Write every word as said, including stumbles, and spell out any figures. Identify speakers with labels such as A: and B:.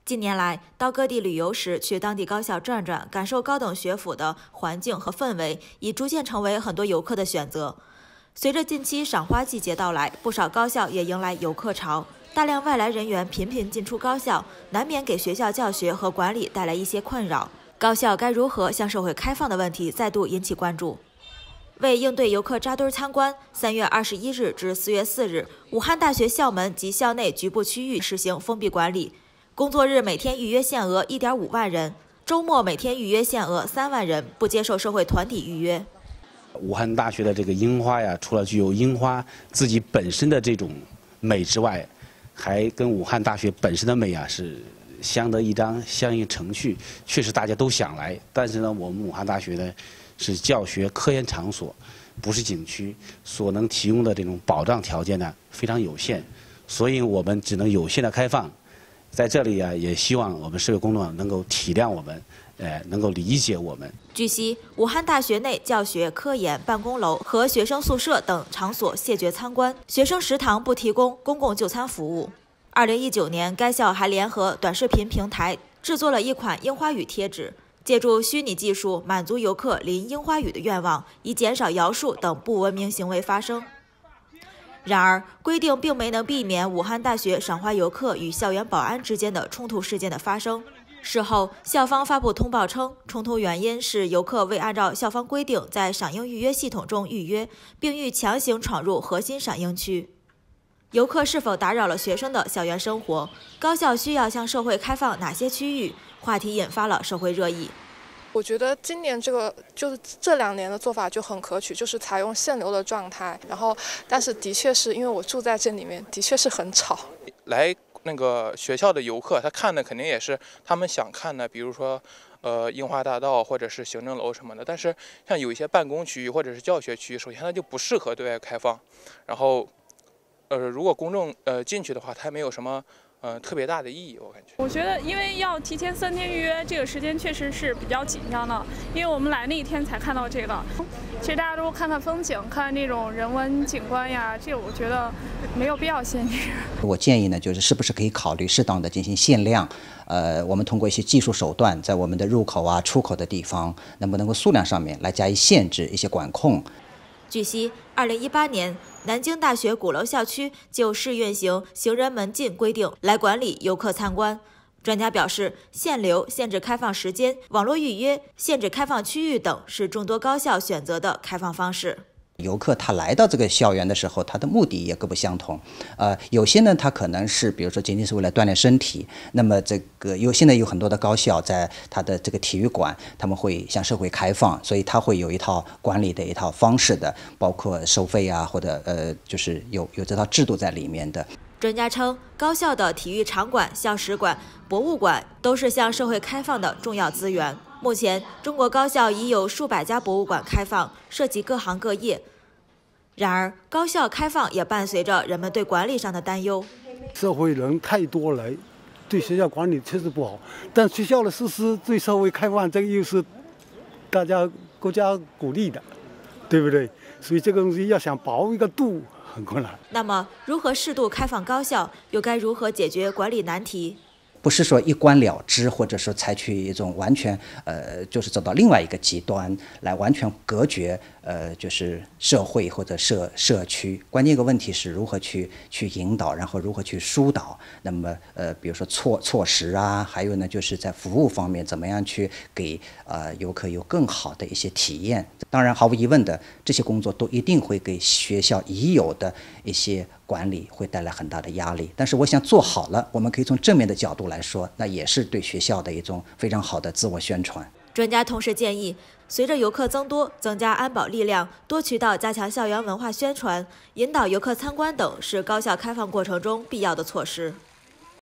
A: 近年来，到各地旅游时，去当地高校转转，感受高等学府的环境和氛围，已逐渐成为很多游客的选择。随着近期赏花季节到来，不少高校也迎来游客潮，大量外来人员频频进出高校，难免给学校教学和管理带来一些困扰。高校该如何向社会开放的问题再度引起关注。为应对游客扎堆参观，三月二十一日至四月四日，武汉大学校门及校内局部区域实行封闭管理。工作日每天预约限额 一点五万人，周末每天预约限额三万人，不接受社会团体预约。
B: 武汉大学的这个樱花呀，除了具有樱花自己本身的这种美之外，还跟武汉大学本身的美啊是相得益彰、相映成趣。确实大家都想来，但是呢，我们武汉大学呢是教学科研场所，不是景区，所能提供的这种保障条件呢非常有限，所以我们只能有限的开放。在这里啊，也希望我们社会公众能够体谅我们，呃，能够理解我们。
A: 据悉，武汉大学内教学、科研、办公楼和学生宿舍等场所谢绝参观，学生食堂不提供公共就餐服务。二零一九年，该校还联合短视频平台制作了一款樱花雨贴纸，借助虚拟技术满足游客淋樱花雨的愿望，以减少摇树等不文明行为发生。然而，规定并没能避免武汉大学赏花游客与校园保安之间的冲突事件的发生。事后，校方发布通报称，冲突原因是游客未按照校方规定在赏樱预约系统中预约，并欲强行闯入核心赏樱区。游客是否打扰了学生的校园生活？高校需要向社会开放哪些区域？话题引发了社会热议。
C: 我觉得今年这个就是这两年的做法就很可取，就是采用限流的状态。然后，但是的确是因为我住在这里面，的确是很吵。
D: 来那个学校的游客，他看的肯定也是他们想看的，比如说，呃，樱花大道或者是行政楼什么的。但是像有一些办公区域或者是教学区，首先它就不适合对外开放。然后，呃，如果公众呃进去的话，它没有什么。呃，特别大的意义，我感觉。
E: 我觉得，因为要提前三天预约，这个时间确实是比较紧张的。因为我们来那一天才看到这个，其实大家都看看风景，看那种人文景观呀，这个我觉得没有必要限制。
F: 我建议呢，就是是不是可以考虑适当的进行限量？呃，我们通过一些技术手段，在我们的入口啊、出口的地方，能不能够数量上面来加以限制、一些管控？
A: 据悉，二零一八年，南京大学鼓楼校区就试运行行人门禁规定来管理游客参观。专家表示，限流、限制开放时间、网络预约、限制开放区域等是众多高校选择的开放方式。
F: 游客他来到这个校园的时候，他的目的也各不相同。呃，有些呢，他可能是比如说仅仅是为了锻炼身体。那么这个有现在有很多的高校在他的这个体育馆，他们会向社会开放，所以他会有一套管理的一套方式的，包括收费啊，或者呃，就是有有这套制度在里面的。
A: 专家称，高校的体育场馆、校史馆、博物馆都是向社会开放的重要资源。目前，中国高校已有数百家博物馆开放，涉及各行各业。然而，高校开放也伴随着人们对管理上的担忧。
G: 社会人太多了，对学校管理确实不好。但学校的设施对社会开放，这个又是大家国家鼓励的，对不对？所以这个东西要想把握一个度很困难。
A: 那么，如何适度开放高校，又该如何解决管理难题？
F: 不是说一关了之，或者说采取一种完全呃，就是走到另外一个极端来完全隔绝呃，就是社会或者社社区。关键一个问题是如何去去引导，然后如何去疏导。那么呃，比如说措措施啊，还有呢，就是在服务方面怎么样去给呃游客有更好的一些体验。当然，毫无疑问的，这些工作都一定会给学校已有的一些管理会带来很大的压力。但是我想做好了，我们可以从正面的角度来说，那也是对学校的一种非常好的自我宣传。
A: 专家同时建议，随着游客增多，增加安保力量，多渠道加强校园文化宣传，引导游客参观等，是高校开放过程中必要的措施。